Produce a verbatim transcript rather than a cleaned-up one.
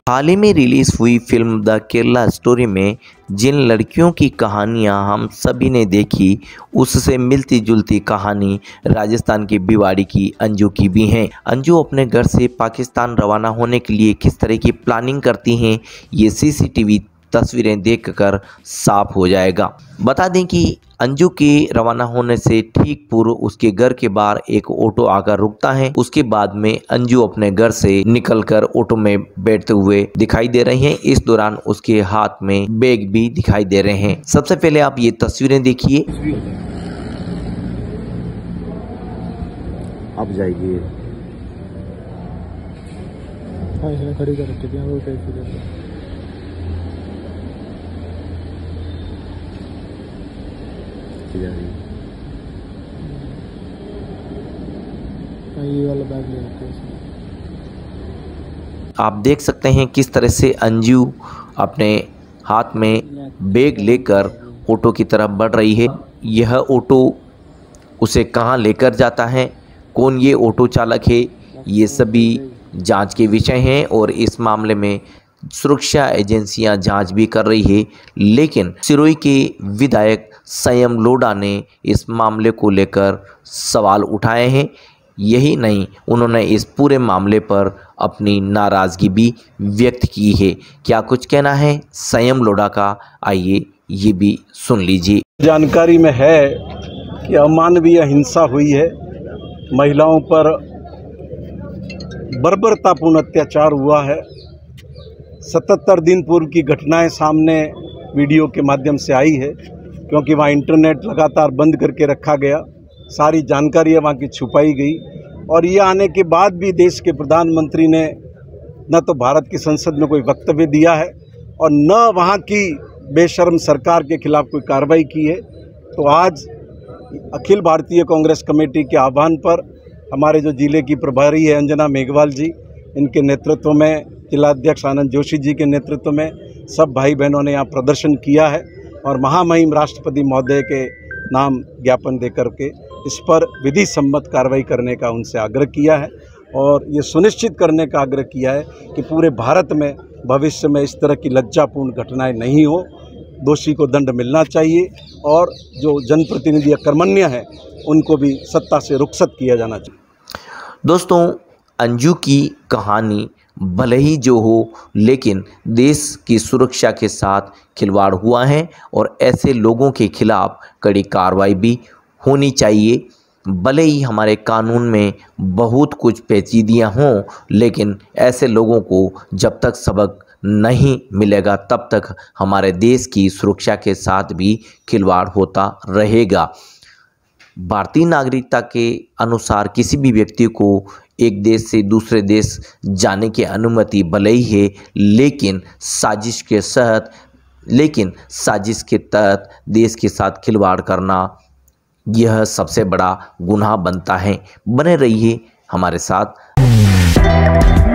हाल ही में रिलीज हुई film the Kerala story में जिन लड़कियों की कहानियां हम सभी ने देखी, उससे मिलती जुलती कहानी राजस्थान के भिवाड़ी की अंजू की भी है। अंजू अपने घर से पाकिस्तान रवाना होने के लिए किस तरह की प्लानिंग करती हैं, ये सीसीटीवी तस्वीरें देखकर साफ हो जाएगा। बता दें कि अंजू के रवाना होने से ठीक पूर्व उसके घर के बाहर एक ऑटो आकर रुकता है। उसके बाद में अंजू अपने घर से निकलकर ऑटो में बैठते हुए दिखाई दे रहे हैं। इस दौरान उसके हाथ में बैग भी दिखाई दे रहे हैं। सबसे पहले आप ये तस्वीरें देखिए। आप जाइए। खड़ी कर रखी थी वो कैसे जा रही है। ये वाला बैग ले रखा है। आप देख सकते हैं किस तरह से अंजू अपने हाथ में बैग लेकर ऑटो की तरफ बढ़ रही है। यह ऑटो उसे कहां लेकर जाता है, कौन ये ऑटो चालक है, ये सभी जांच के विषय हैं और इस मामले में सुरक्षा एजेंसियां जांच भी कर रही है। लेकिन सिरोही के विधायक संयम लोढ़ा ने इस मामले को लेकर सवाल उठाए हैं। यही नहीं, उन्होंने इस पूरे मामले पर अपनी नाराज़गी भी व्यक्त की है। क्या कुछ कहना है संयम लोढ़ा का, आइए ये भी सुन लीजिए। जानकारी में है कि अमानवीय हिंसा हुई है, महिलाओं पर बर्बरतापूर्ण अत्याचार हुआ है। सतहत्तर दिन पूर्व की घटनाएं सामने वीडियो के माध्यम से आई है, क्योंकि वहाँ इंटरनेट लगातार बंद करके रखा गया, सारी जानकारियाँ वहाँ की छुपाई गई। और ये आने के बाद भी देश के प्रधानमंत्री ने न तो भारत की संसद में कोई वक्तव्य दिया है और न वहाँ की बेशर्म सरकार के खिलाफ कोई कार्रवाई की है। तो आज अखिल भारतीय कांग्रेस कमेटी के आह्वान पर हमारे जो जिले की प्रभारी है अंजना मेघवाल जी, इनके नेतृत्व में, जिलाध्यक्ष आनंद जोशी जी के नेतृत्व में सब भाई बहनों ने यहाँ प्रदर्शन किया है और महामहिम राष्ट्रपति महोदय के नाम ज्ञापन दे करके इस पर विधि सम्मत कार्रवाई करने का उनसे आग्रह किया है और ये सुनिश्चित करने का आग्रह किया है कि पूरे भारत में भविष्य में इस तरह की लज्जापूर्ण घटनाएं नहीं हो। दोषी को दंड मिलना चाहिए और जो जनप्रतिनिधि अकर्मण्य हैं उनको भी सत्ता से रुखसत किया जाना चाहिए। दोस्तों, अंजू की कहानी भले ही जो हो, लेकिन देश की सुरक्षा के साथ खिलवाड़ हुआ है और ऐसे लोगों के खिलाफ कड़ी कार्रवाई भी होनी चाहिए। भले ही हमारे कानून में बहुत कुछ पेचीदियाँ हों, लेकिन ऐसे लोगों को जब तक सबक नहीं मिलेगा तब तक हमारे देश की सुरक्षा के साथ भी खिलवाड़ होता रहेगा। भारतीय नागरिकता के अनुसार किसी भी व्यक्ति को एक देश से दूसरे देश जाने की अनुमति भले ही है, लेकिन साजिश के तहत लेकिन साजिश के तहत देश के साथ खिलवाड़ करना यह सबसे बड़ा गुनाह बनता है। बने रहिए हमारे साथ।